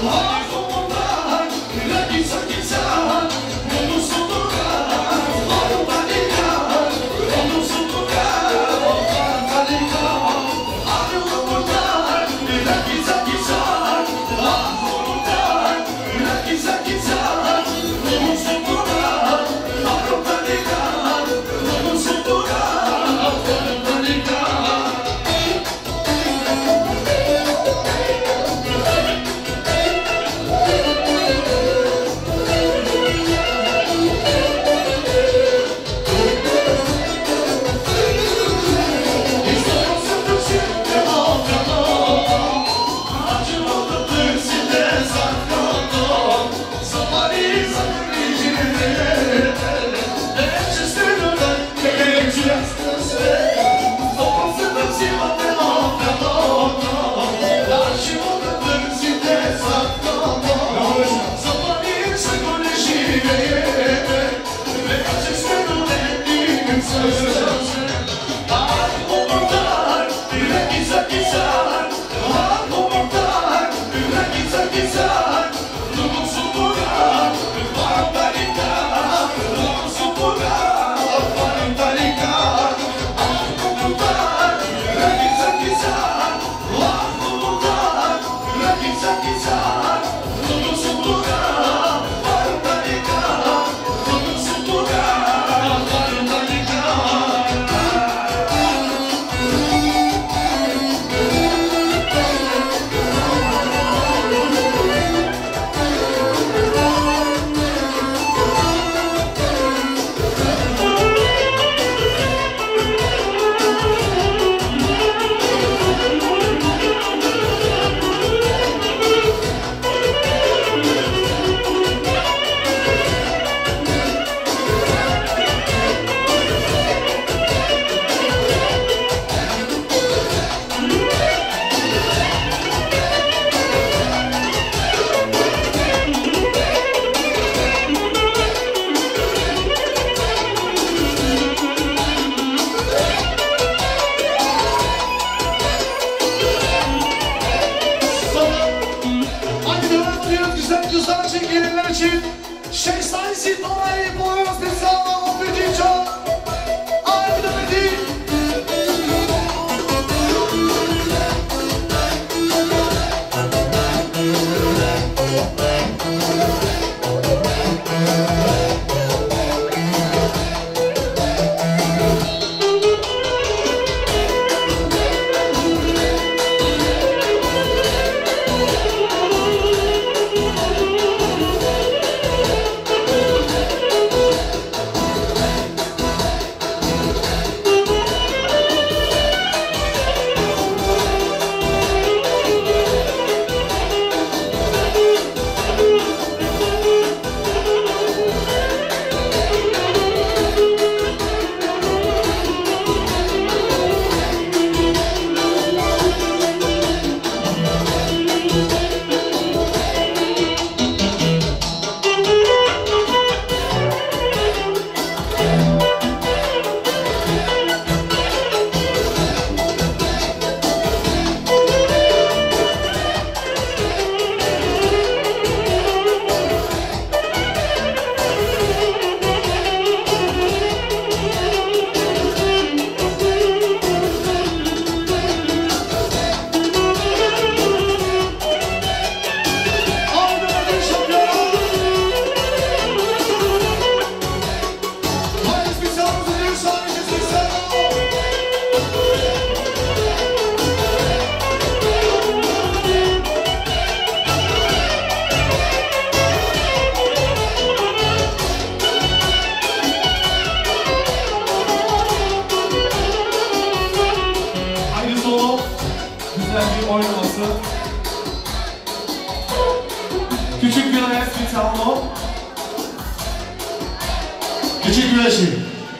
Küçük güneşi.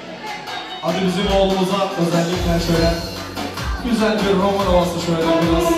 Hadi bizim oğlumuza özellikle şöyle güzel bir roman havası şöyle biraz.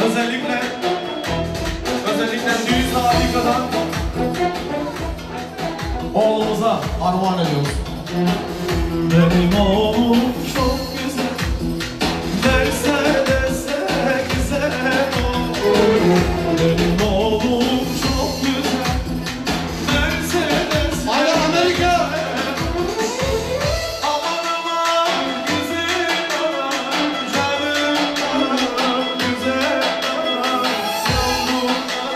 Özellikle düğün saati kadar Oğlumuza armağan ediyoruz. Benim oğlum çok güzel, derse dese güzel oğlum. Benim oğlum çok güzel, derse dese. Haydi Amerika! Aman aman güzel aman, canım aman güzel aman, yavrum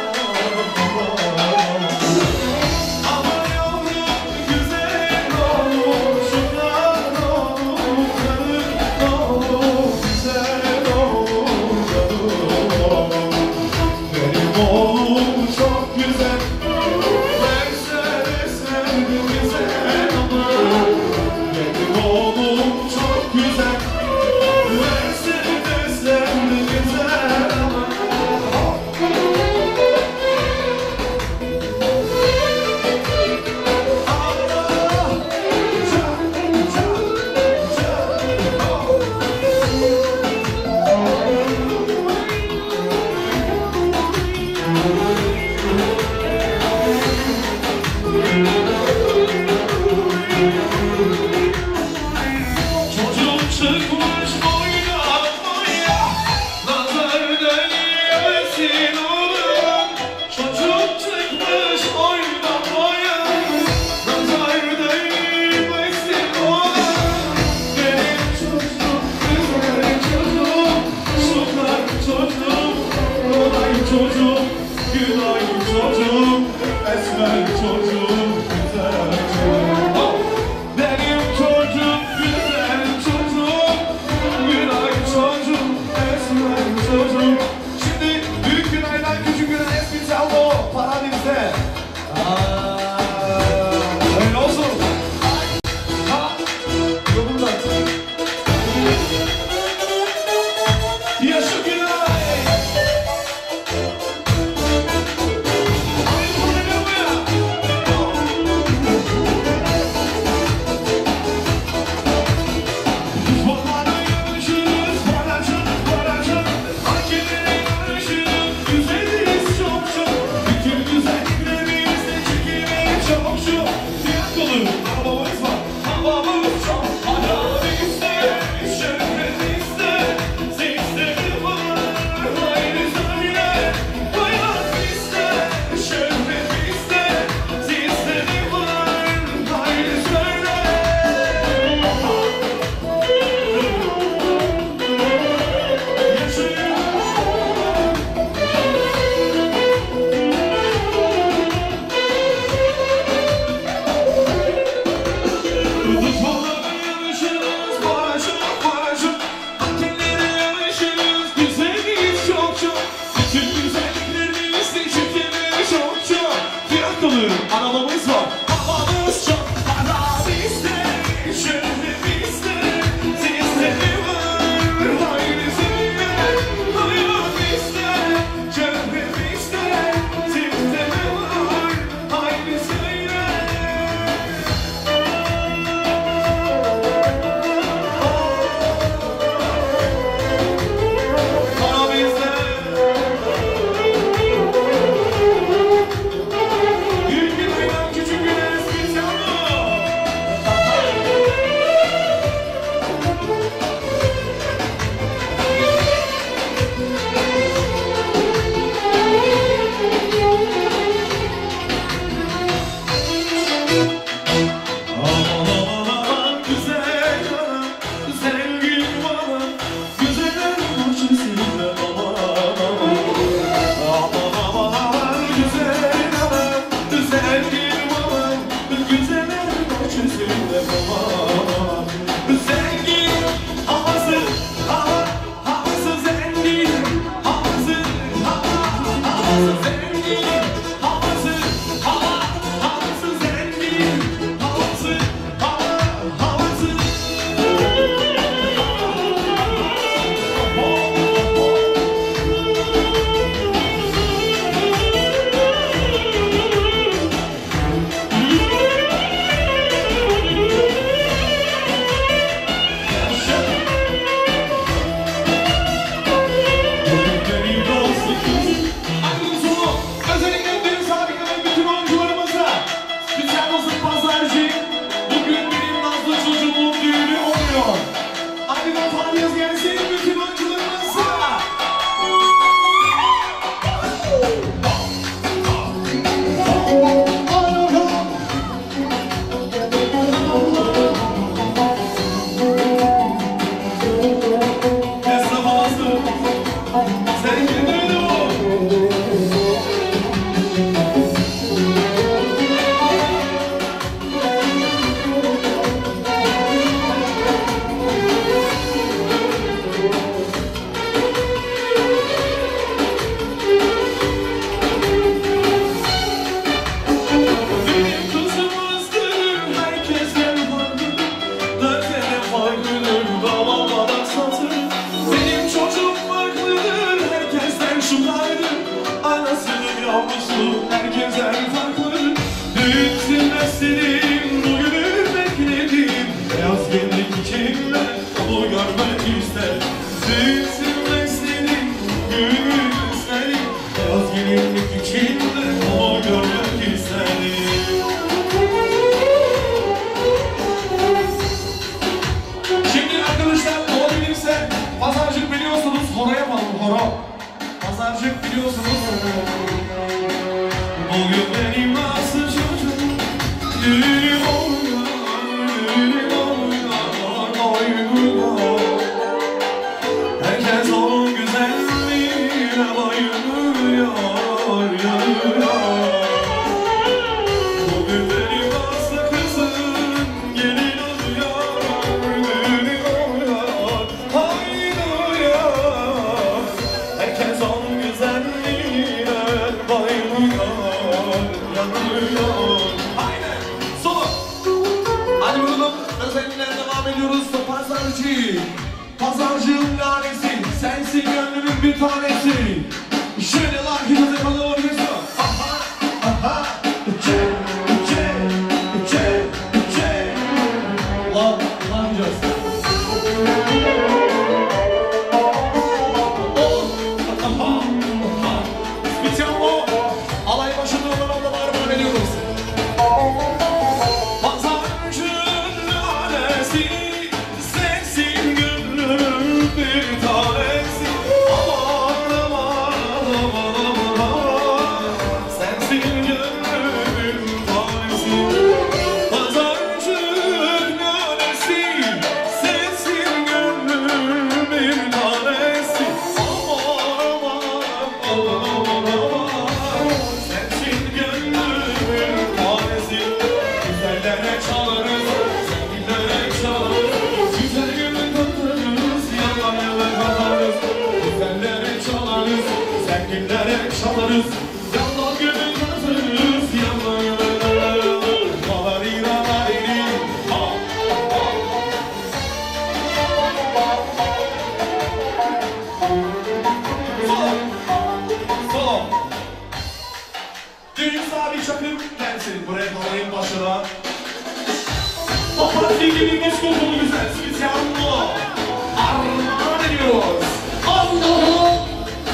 aman. Aman yavrum güzel oğlum, şunlar oğlum, canım oğlum, güzel oğlum, canım oğlum. Benim oğlum çok güzel, verse desen güzel aman. Benim oğlum çok güzel, verse desen güzel aman. Çocuk çıkmış oynamaya, nazar değmesin oğlum. Çocuk çıkmış oynamaya, nazar değmesin oğlum. Benim çocuğum, güzel çocuğum, şunlar çocuğum, kolay çocuğum, günay çocuğum, esmer çocuğum, güzel çocuğum. Benim çocuğum, güzel çocuğum, günay çocuğum, esmer çocuğum. Şimdi büyük günaydan küçük günay eski salvo, para bizde. Öyle olsun. Ha, yolunda. Yaşa günay. Arabamız var. Arabamız çok. Para bizde, şöhret bizde, sizleri var. Haydi söyle, hayat bizde, şöhret bizde, sizleri var. Haydi söyle. Para bizde. Büyük günaydan küçük güne eski salvo. istedim, bugünü bekledim. Beyaz gelinlik içimde onu görmek istedim. Sevsin istedim, bugünü istedim. Beyaz gelinlik içimde onu görmek istedim. Şimdi arkadaşlar olabilirse pazarcık biliyorsunuz, horo yapalım, horo. Pazarcık biliyorsunuz. Bugün benim nasıl çocuğum, düğünüm oynar. Herkes onun güzelliğine bayılıyor, yanıyor. Bugün benim aslı kızım gelin oluyor, düğünüm oynar, oynuyor. Herkes onun güzelliğine bayılıyor. Aynen. Solo. Hadi bakalım. Özelliklerine devam ediyoruz. Pazarcı. Pazarcığın lanesi. Sensin gönlümün bir tanesi. Şöyle lan hızlı yapalım. Aha. Aha. Lan. Ne yapacağız? Bitiyor mu? Alay başında olan bağırma veriyoruz. Pazarcının lanesi, sensin gönlümün bir tanesi. Aman aman aman aman, sensin gönlümün tanesi. Pazarcının lanesi, sensin gönlümün bir tanesi. Aman aman aman, sensin gönlümün tanesi. Güzellere çalarız, zenginlere çalarız. Güzel gönül katarız, yalan yalan katarız. Güzellere çalarız, zenginlere çalarız. Yalan gönül katarız, yalan yalan katarız. Kalarira lariri, ha ha. Solo, solo. Deniz abi Çakır gelsin buraya kalayın başına. O parti gibi muskulu güzel spesiyallo. Armağan ediyoruz. Allah'ım.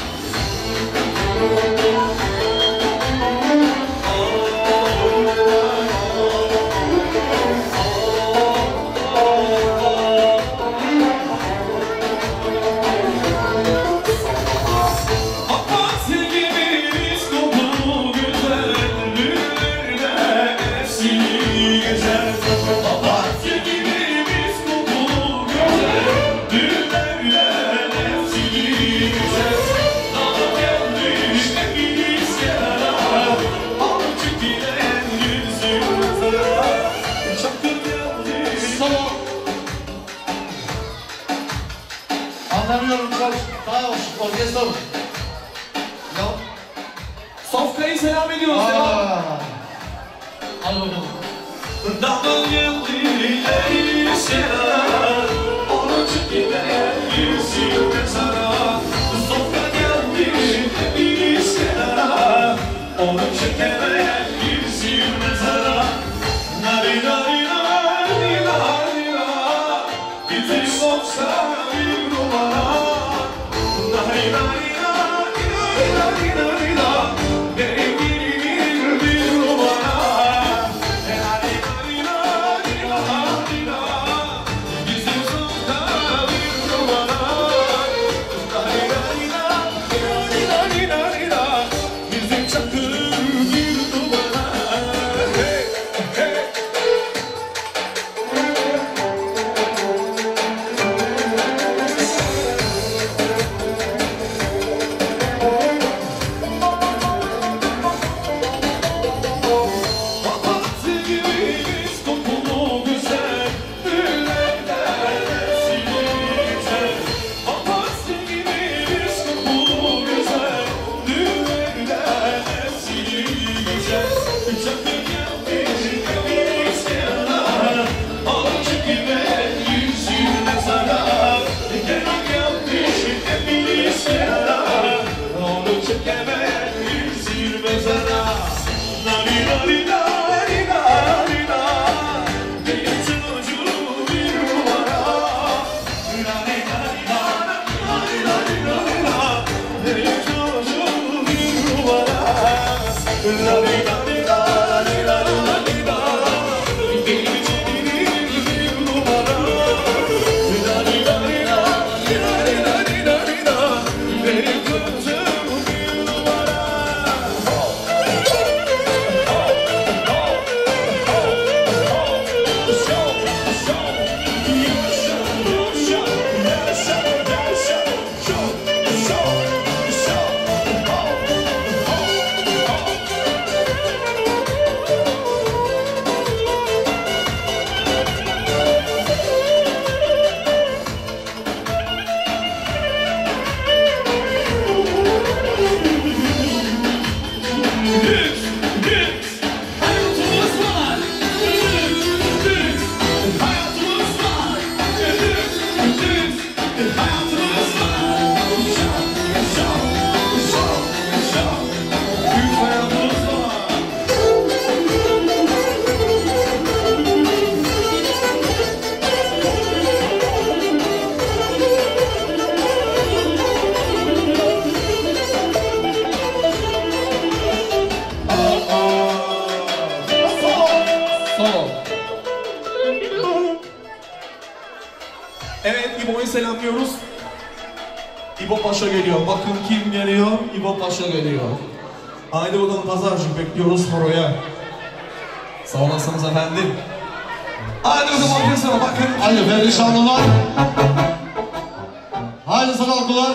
Anlamıyorum kaç. Sağ ol. Orkestra mı? Yok. Sofka'yı selam ediyoruz. Selam. Hadi bakalım. Double geldi eşyalar, onun için gider yüzüme sana. Sofka geldi eşyalar, onun için gider yüzüme sana. Nari nari nari nari nari, bizim olsa bir numara. Nari nari nari nari nari nari, benim bir numara. Solo. Evet, İbo'yu selamlıyoruz. İbo Paşa geliyor. Bakın kim geliyor? İbo Paşa geliyor. Haydi bakalım pazarcık, bekliyoruz horoya. Sağ olasınız efendim. Haydi bakalım orkestra, bakın. Haydi perişanlılar. Haydi sanatlılar.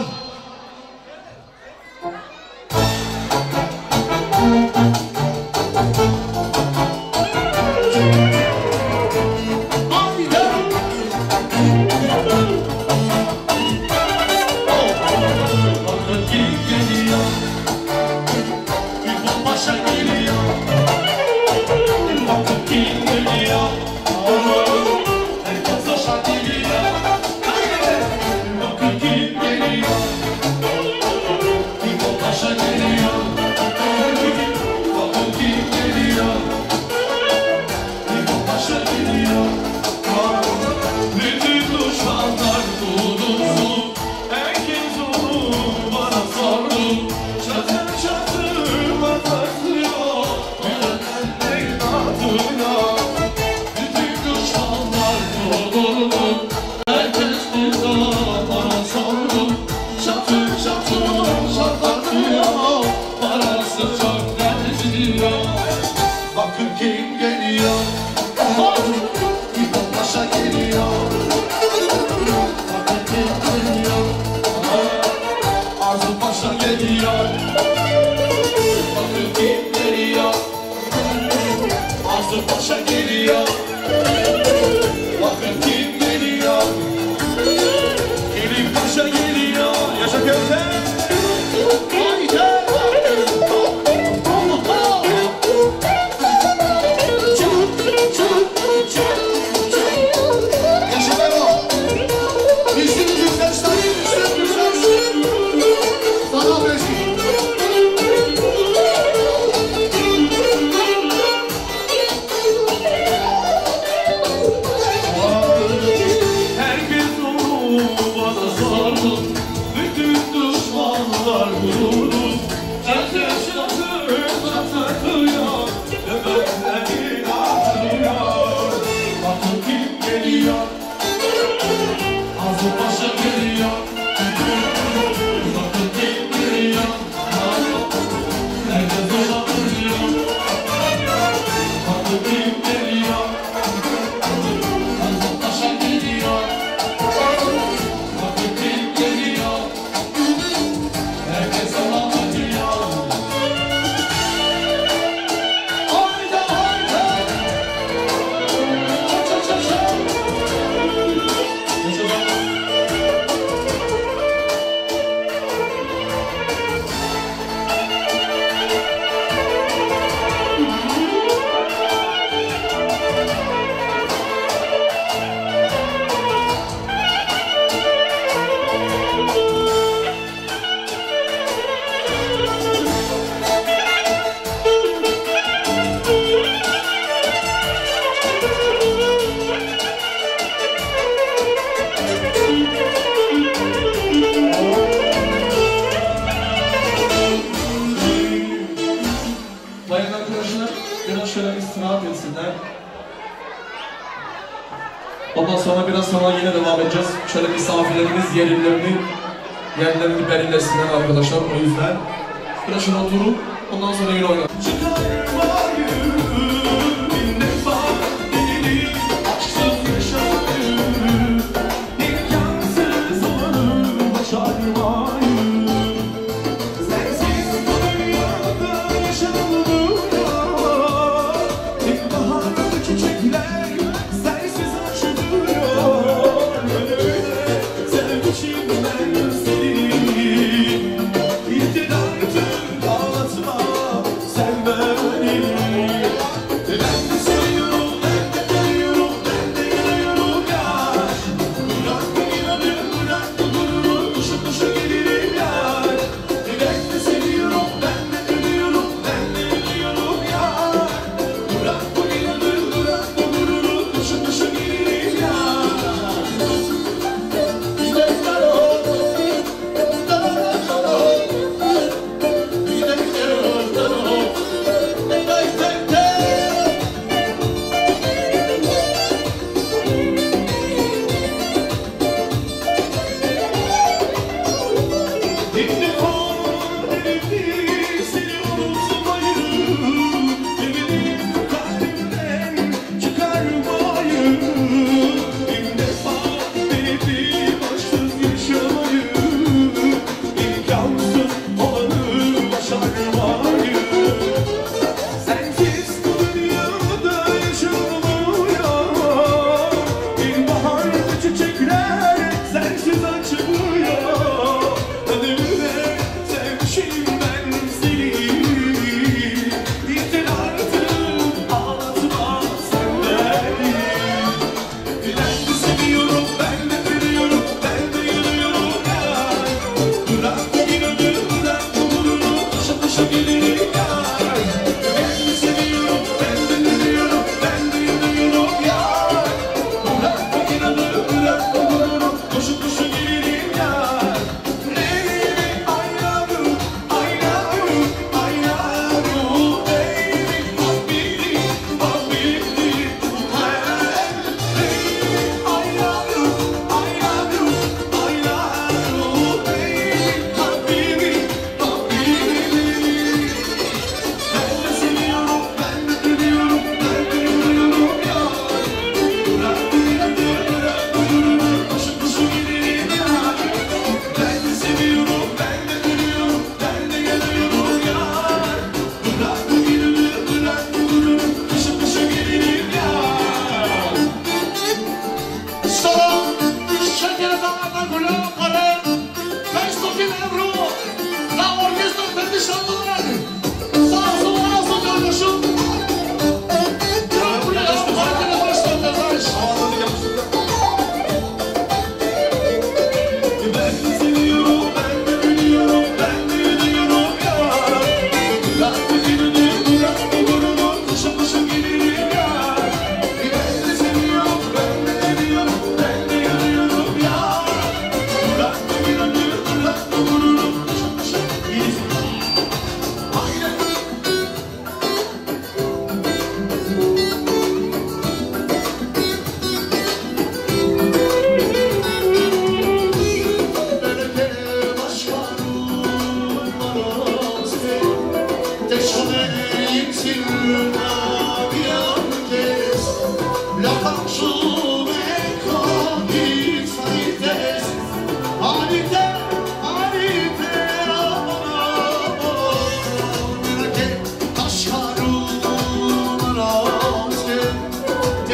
Bakın kim geliyor? İbo Paşa geliyor. Bakın kim geliyor? Arzu Paşa geliyor. Bakın kim geliyor? Arzu Paşa geliyor. Bakın kim geliyor? Elif Paşa geliyor. Yaşa Köfte. Ondan sonra biraz sonra yine devam edeceğiz. Şöyle misafirlerimiz yerlerini belirlesinler arkadaşlar, o yüzden. Biraz şöyle oturun, ondan sonra yine oynayalım. Sevme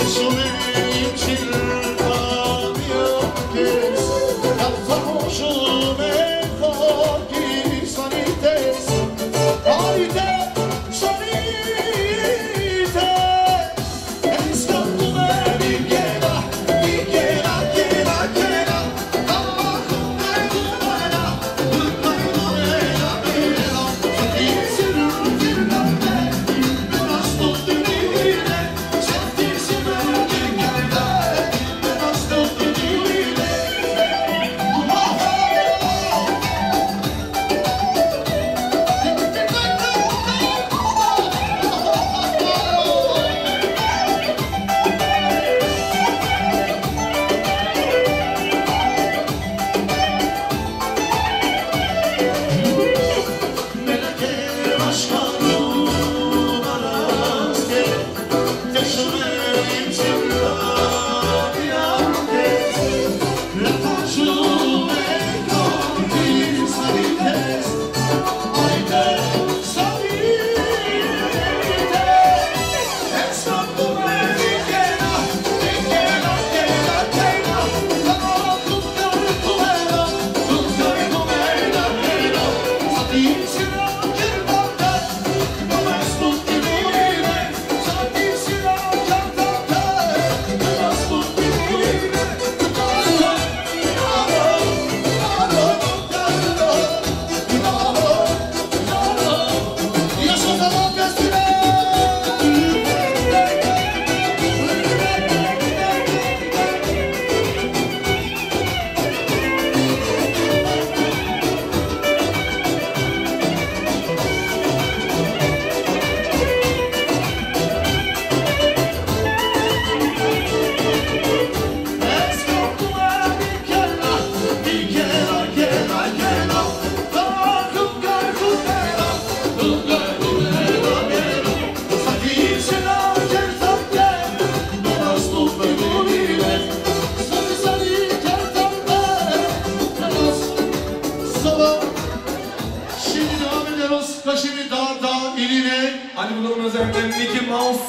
Ali Bulan'ın özellikle Mickey Mouse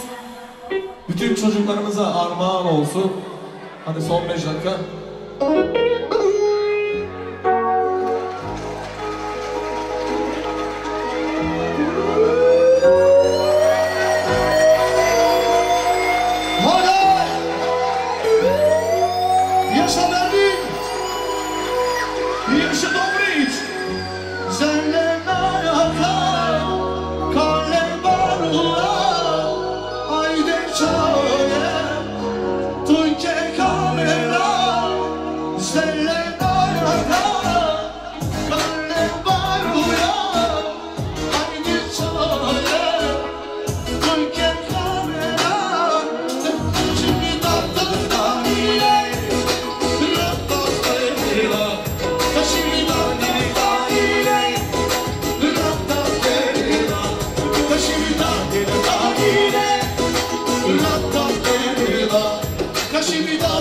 bütün çocuklarımıza armağan olsun. Hadi son 5 dakika. Kashmir